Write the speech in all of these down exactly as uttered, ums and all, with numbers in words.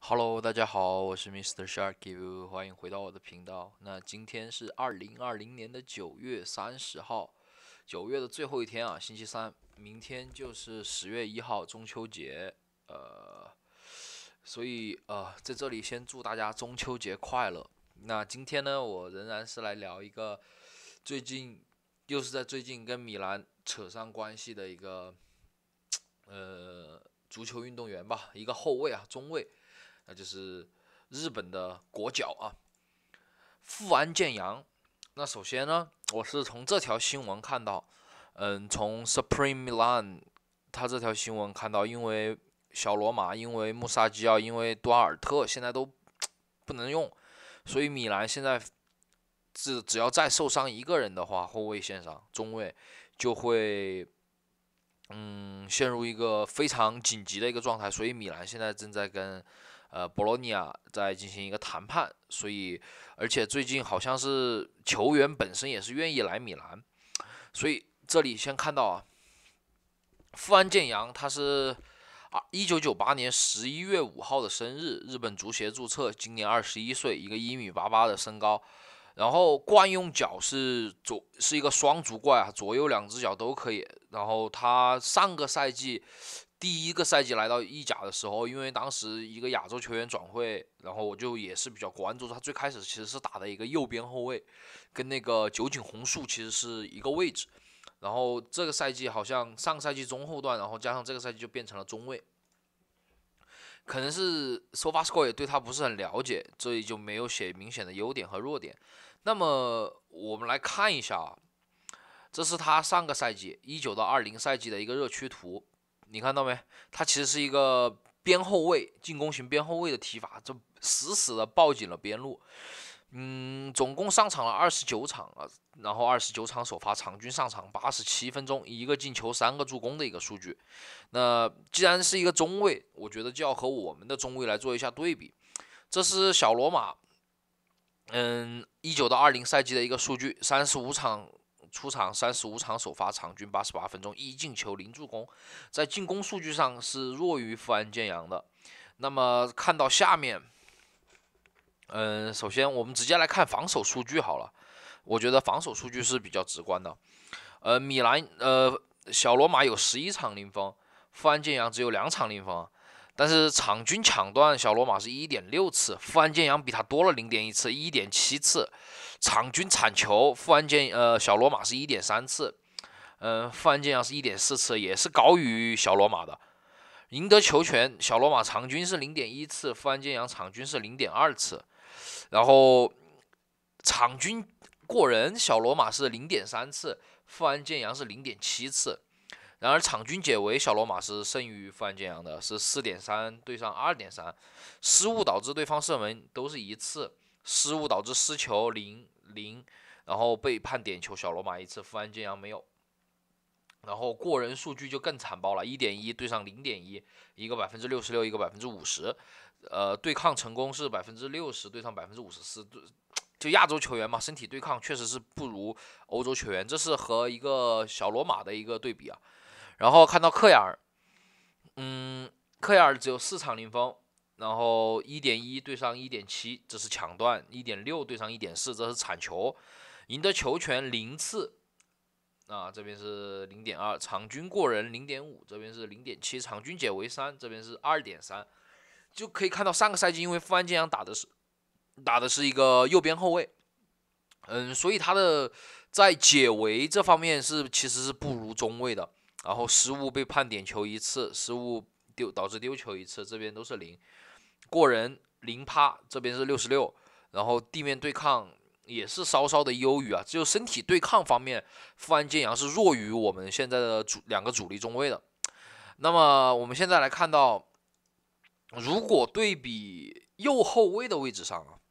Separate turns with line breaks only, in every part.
Hello，大家好，我是 Mister Sharky，欢迎回到我的频道。那今天是二零二零年的九月三十号，九月的最后一天啊，星期三，明天就是十月一号，中秋节。呃，所以呃，在这里先祝大家中秋节快乐。那今天呢，我仍然是来聊一个最近又是在最近跟米兰扯上关系的一个呃足球运动员吧，一个后卫啊，中卫。那就是日本的国脚啊，富安健洋。那首先呢，我是从这条新闻看到，嗯，从 Supreme Milan 他这条新闻看到，因为小罗马，因为穆萨基奥，因为多尔特现在都不能用，所以米兰现在只只要再受伤一个人的话，后卫线上中卫就会嗯陷入一个非常紧急的一个状态，所以米兰现在正在跟呃，博洛尼亚在进行一个谈判，所以而且最近好像是球员本身也是愿意来米兰，所以这里先看到啊，富安健洋他是啊一九九八年十一月五号的生日，日本足协注册，今年二十一岁，一个一米八八的身高，然后惯用脚是左是一个双足怪啊，左右两只脚都可以，然后他上个赛季。第一个赛季来到意甲的时候，因为当时一个亚洲球员转会，然后我就也是比较关注他。最开始其实是打的一个右边后卫，跟那个酒井宏树其实是一个位置。然后这个赛季好像上个赛季中后段，然后加上这个赛季就变成了中卫。可能是 SofaScore 也对他不是很了解，这里就没有写明显的优点和弱点。那么我们来看一下啊，这是他上个赛季一九到二零赛季的一个热区图。你看到没？他其实是一个边后卫，进攻型边后卫的踢法，就死死的抱紧了边路。嗯，总共上场了二十九场啊，然后二十九场首发，场均上场八十七分钟，一个进球，三个助攻的一个数据。那既然是一个中卫，我觉得就要和我们的中卫来做一下对比。这是小罗马，嗯，一九到二零赛季的一个数据，三十五场出场三十五场首发，场均八十八分钟，一进球零助攻，在进攻数据上是弱于富安健洋的。那么看到下面，嗯，首先我们直接来看防守数据好了。我觉得防守数据是比较直观的。呃，米兰呃小罗马有十一场零封，富安健洋只有两场零封，但是场均抢断小罗马是一点六次，富安健洋比他多了零点一次，一点七次。场均铲球，富安健呃小罗马是一点三次，嗯、呃，富安健洋是一点四次，也是高于小罗马的。赢得球权，小罗马场均是零点一次，富安健洋场均是零点二次。然后场均过人，小罗马是零点三次，富安健洋是零点七次。然而场均解围，小罗马是胜于富安健洋的，是四点三对上二点三。失误导致对方射门都是一次，失误导致失球零零，然后被判点球，小罗马一次，富安健洋没有。然后过人数据就更残暴了，一点一对上零点一，一个百分之六十六，一个百分之五十。呃，对抗成功是百分之六十对上百分之五十四，就亚洲球员嘛，身体对抗确实是不如欧洲球员，这是和一个小罗马的一个对比啊。然后看到克亚尔，嗯，克亚尔只有四场零封，然后一点一对上一点七，这是抢断；一点六对上一点四，这是铲球；赢得球权零次，啊，这边是零点二，场均过人零点五，这边是零点七，场均解围三，这边是二点三。就可以看到上个赛季因为富安健洋打的是打的是一个右边后卫，嗯，所以他的在解围这方面是其实是不如中卫的。然后失误被判点球一次，失误丢导致丢球一次，这边都是零。过人零趴，这边是六十六。然后地面对抗也是稍稍的优于啊，只有身体对抗方面，富安健洋是弱于我们现在的主两个主力中卫的。那么我们现在来看到，如果对比右后卫的位置上啊，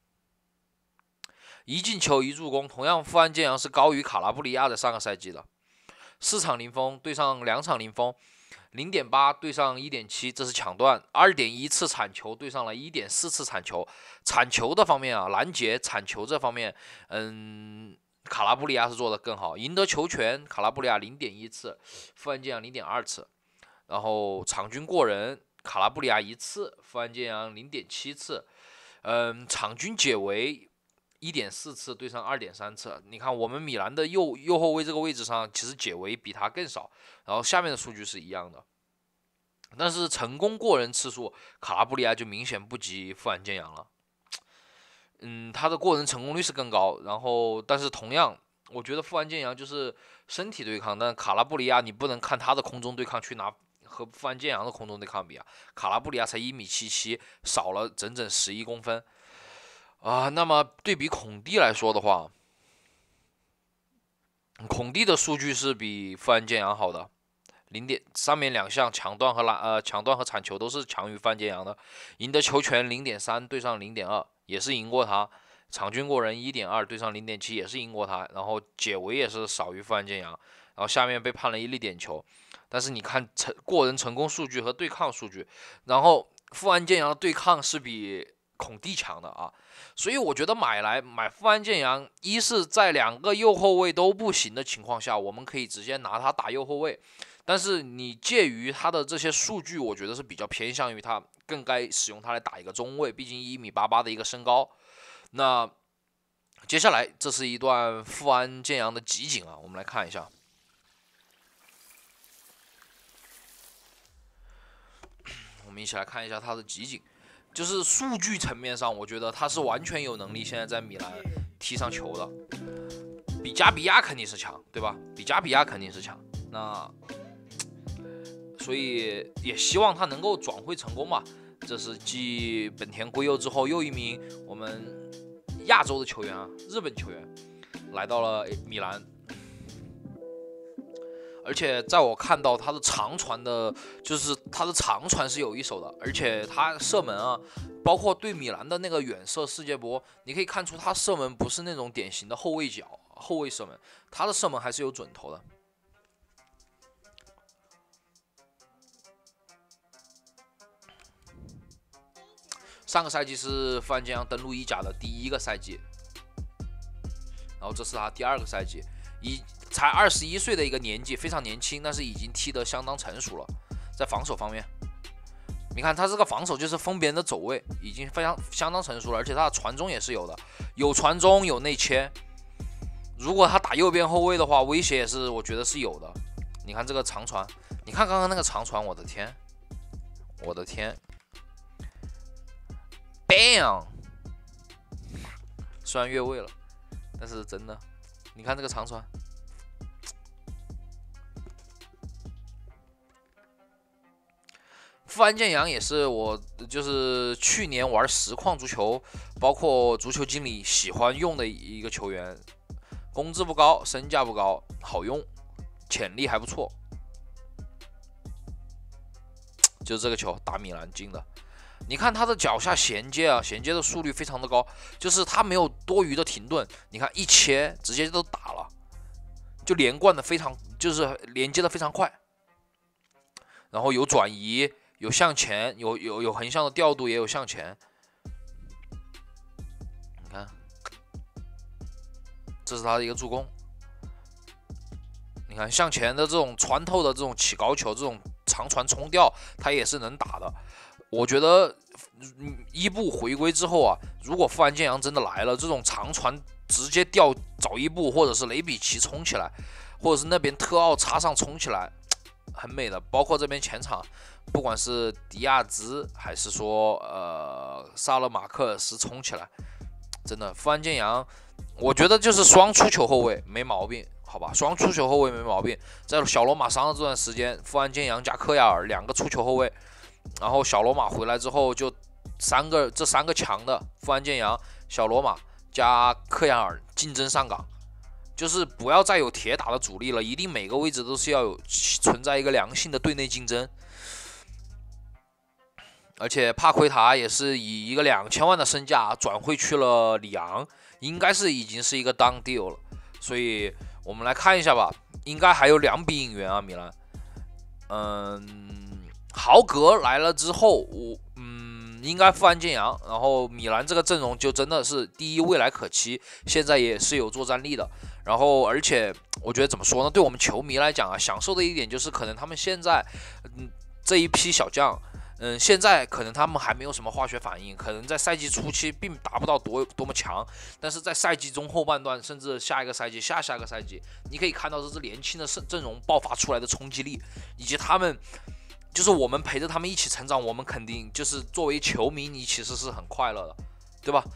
一进球一助攻，同样富安健洋是高于卡拉布里亚的上个赛季的。四场零封对上两场零封，零点八对上一点七，这是抢断；二点一次铲球对上了一点四次铲球。铲球的方面啊，拦截、铲球这方面，嗯，卡拉布里亚是做的更好。赢得球权，卡拉布里亚零点一次，富安健洋零点二次。然后场均过人， 卡拉布里亚一次，富安健洋零点七次，嗯，场均解围一点四次对上二点三次。你看我们米兰的右右后卫这个位置上，其实解围比他更少，然后下面的数据是一样的，但是成功过人次数，卡拉布里亚就明显不及富安健洋了。嗯，他的过人成功率是更高，然后但是同样，我觉得富安健洋就是身体对抗，但卡拉布里亚你不能看他的空中对抗去拿和富安健洋的空中对抗比啊，卡拉布里亚才一米七七，少了整整十一公分啊。那么对比孔蒂来说的话，孔蒂的数据是比富安健洋好的。零点上面两项抢断和篮呃抢断和铲球都是强于范建阳的，赢得球权零点三对上零点二也是赢过他，场均过人一点二对上零点七也是赢过他，然后解围也是少于范建阳，然后下面被判了一粒点球，但是你看成过人成功数据和对抗数据，然后富安健洋的对抗是比孔蒂强的啊，所以我觉得买来买富安健洋，一是在两个右后卫都不行的情况下，我们可以直接拿他打右后卫。但是你介于他的这些数据，我觉得是比较偏向于他更该使用他来打一个中卫，毕竟一米八八的一个身高。那接下来这是一段富安健洋的集锦啊，我们来看一下。我们一起来看一下他的集锦，就是数据层面上，我觉得他是完全有能力现在在米兰踢上球的，比加比亚肯定是强，对吧？比加比亚肯定是强。那所以也希望他能够转会成功吧。这是继本田圭佑之后又一名我们亚洲的球员啊，日本球员来到了米兰。而且在我看到他的长传的，就是他的长传是有一手的，而且他射门啊，包括对米兰的那个远射世界波，你可以看出他射门不是那种典型的后卫脚后卫射门，他的射门还是有准头的。上个赛季是富安健洋登陆意甲的第一个赛季，然后这是他第二个赛季，以才二十一岁的一个年纪，非常年轻，但是已经踢得相当成熟了。在防守方面，你看他这个防守就是封别人的走位，已经非常相当成熟了，而且他的传中也是有的，有传中有内切。如果他打右边后卫的话，威胁也是我觉得是有的。你看这个长传，你看刚刚那个长传，我的天，我的天。bang， 虽然越位了，但是真的，你看这个长传，富安健洋也是我就是去年玩实况足球，包括足球经理喜欢用的一个球员，工资不高，身价不高，好用，潜力还不错，就是这个球打米兰进的。你看他的脚下衔接啊，衔接的速率非常的高，就是他没有多余的停顿，你看一切直接都打了，就连贯的非常，就是连接的非常快，然后有转移，有向前，有有有横向的调度，也有向前。你看，这是他的一个助攻。你看向前的这种穿透的这种起高球，这种长传冲吊，他也是能打的。我觉得伊布回归之后啊，如果富安健洋真的来了，这种长传直接调找伊布，或者是雷比奇冲起来，或者是那边特奥插上冲起来，很美的。包括这边前场，不管是迪亚兹还是说呃萨勒马克尔斯冲起来，真的富安健洋，我觉得就是双出球后卫没毛病，好吧？双出球后卫没毛病。在小罗马伤的这段时间，富安健洋加科亚尔两个出球后卫。然后小罗马回来之后，就三个这三个强的富安健洋、小罗马加克亚尔竞争上岗，就是不要再有铁打的主力了，一定每个位置都是要有存在一个良性的队内竞争。而且帕奎塔也是以一个两千万的身价转会去了里昂，应该是已经是一个 done deal 了。所以我们来看一下吧，应该还有两笔引援啊，米兰，嗯。豪格来了之后，我嗯应该富安健洋，然后米兰这个阵容就真的是第一未来可期，现在也是有作战力的。然后而且我觉得怎么说呢，对我们球迷来讲啊，享受的一点就是可能他们现在嗯这一批小将嗯，现在可能他们还没有什么化学反应，可能在赛季初期并达不到多多么强，但是在赛季中后半段，甚至下一个赛季、下下个赛季，你可以看到这支年轻的阵容爆发出来的冲击力，以及他们就是我们陪着他们一起成长，我们肯定就是作为球迷，你其实是很快乐的，对吧？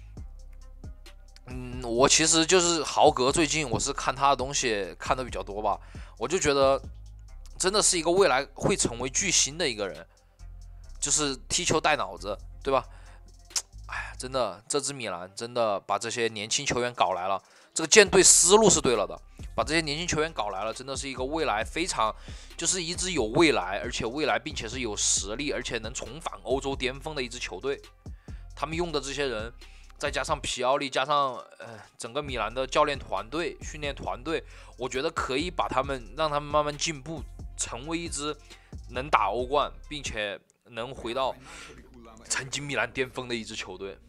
嗯，我其实就是豪格，最近我是看他的东西看的比较多吧，我就觉得真的是一个未来会成为巨星的一个人。就是踢球带脑子，对吧？哎呀，真的，这支米兰真的把这些年轻球员搞来了，这个建队思路是对了的，把这些年轻球员搞来了，真的是一个未来非常，就是一支有未来，而且未来并且是有实力，而且能重返欧洲巅峰的一支球队。他们用的这些人，再加上皮奥利，加上呃整个米兰的教练团队、训练团队，我觉得可以把他们让他们慢慢进步，成为一支能打欧冠，并且能回到曾经米兰巅峰的一支球队。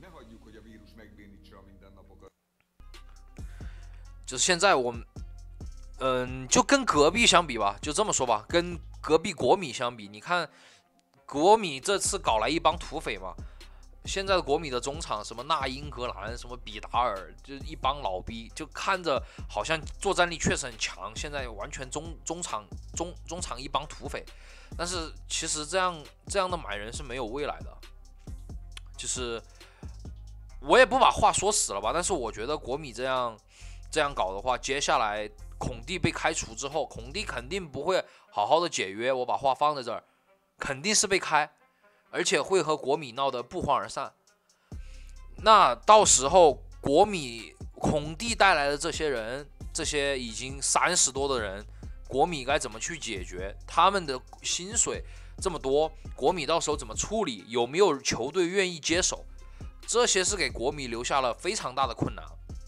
就是现在我们，嗯，就跟隔壁相比吧，就这么说吧，跟隔壁国米相比，你看国米这次搞来一帮土匪嘛。现在的国米的中场，什么纳英格兰，什么比达尔，就是一帮老逼，就看着好像作战力确实很强，现在完全中中场中中场一帮土匪，但是其实这样这样的买人是没有未来的，就是我也不把话说死了吧，但是我觉得国米这样这样搞的话，接下来孔蒂被开除之后，孔蒂肯定不会好好的解约，我把话放在这儿，肯定是被开。而且会和国米闹得不欢而散。那到时候国米孔蒂带来的这些人，这些已经三十多的人，国米该怎么去解决？他们的薪水这么多，国米到时候怎么处理？有没有球队愿意接手？这些是给国米留下了非常大的困难。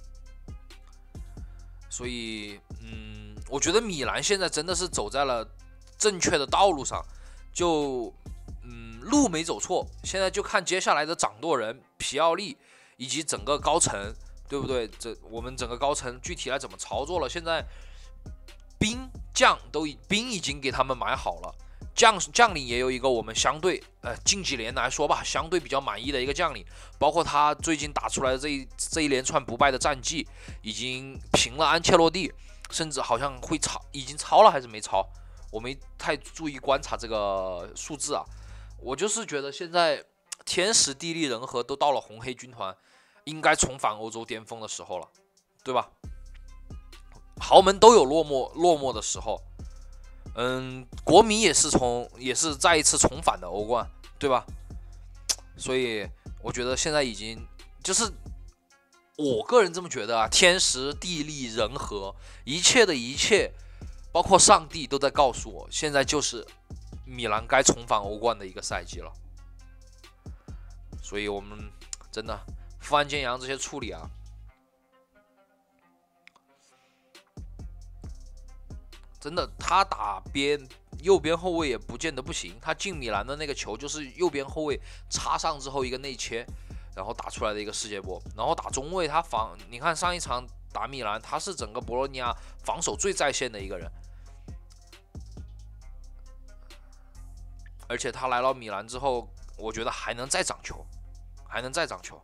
所以，嗯，我觉得米兰现在真的是走在了正确的道路上，就。嗯，路没走错，现在就看接下来的掌舵人皮奥利以及整个高层，对不对？这我们整个高层具体来怎么操作了？现在兵将都已兵已经给他们买好了，将将领也有一个我们相对呃近几年来说吧，相对比较满意的一个将领，包括他最近打出来的这一这一连串不败的战绩，已经平了安切洛蒂，甚至好像会超，已经超了还是没超？我没太注意观察这个数字啊。我就是觉得现在天时地利人和都到了红黑军团应该重返欧洲巅峰的时候了，对吧？豪门都有落寞落寞的时候，嗯，国米也是从也是再一次重返的欧冠，对吧？所以我觉得现在已经就是我个人这么觉得啊，天时地利人和，一切的一切，包括上帝都在告诉我，现在就是米兰该重返欧冠的一个赛季了。所以我们真的富安健洋这些处理啊，真的他打边右边后卫也不见得不行，他进米兰的那个球就是右边后卫插上之后一个内切，然后打出来的一个世界波。然后打中卫他防，你看上一场打米兰，他是整个博洛尼亚防守最在线的一个人，而且他来到米兰之后，我觉得还能再长球，还能再长球。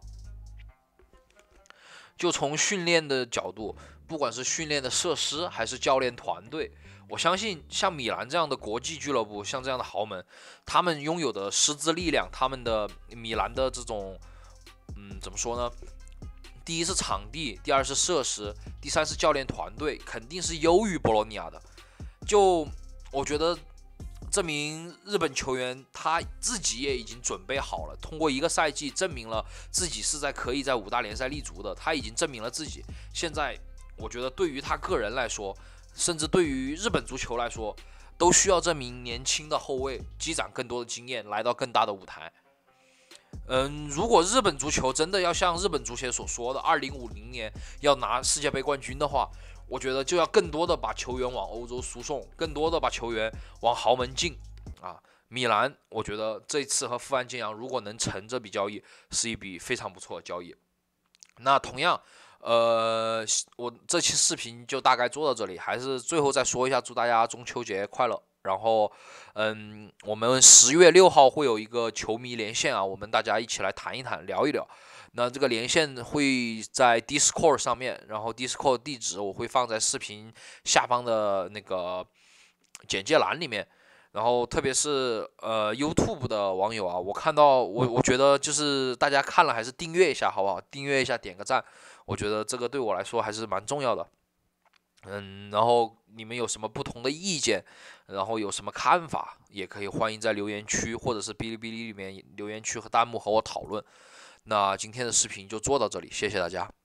就从训练的角度，不管是训练的设施还是教练团队，我相信像米兰这样的国际俱乐部，像这样的豪门，他们拥有的师资力量，他们的米兰的这种，嗯，怎么说呢？第一是场地，第二是设施，第三是教练团队，肯定是优于博洛尼亚的。就我觉得这名日本球员他自己也已经准备好了，通过一个赛季证明了自己是在可以在五大联赛立足的，他已经证明了自己。现在我觉得对于他个人来说，甚至对于日本足球来说，都需要这名年轻的后卫积攒更多的经验，来到更大的舞台。嗯，如果日本足球真的要像日本足协所说的二零五零年要拿世界杯冠军的话，我觉得就要更多的把球员往欧洲输送，更多的把球员往豪门进啊。米兰，我觉得这次和富安健洋如果能成这笔交易，是一笔非常不错的交易。那同样，呃，我这期视频就大概做到这里，还是最后再说一下，祝大家中秋节快乐。 然后，嗯，我们十月六号会有一个球迷连线啊，我们大家一起来谈一谈，聊一聊。那这个连线会在 Discord 上面，然后 Discord 地址我会放在视频下方的那个简介栏里面。然后特别是呃 YouTube 的网友啊，我看到我我觉得就是大家看了还是订阅一下好不好？订阅一下，点个赞，我觉得这个对我来说还是蛮重要的。嗯，然后你们有什么不同的意见，然后有什么看法，也可以欢迎在留言区或者是哔哩哔哩里面留言区和弹幕和我讨论。那今天的视频就做到这里，谢谢大家。